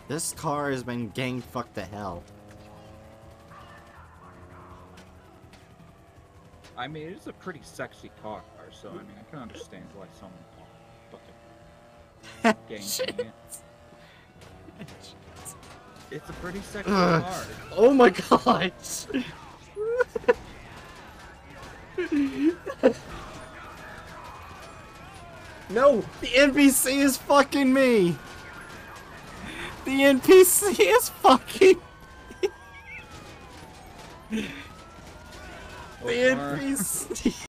This car has been gang fucked to hell. I mean, it's a pretty sexy car, so I mean, I can understand why someone fucking gang it. It's a pretty sexy car. Oh my god! No! The NPC is fucking me! The NPC is fucking me! The NPC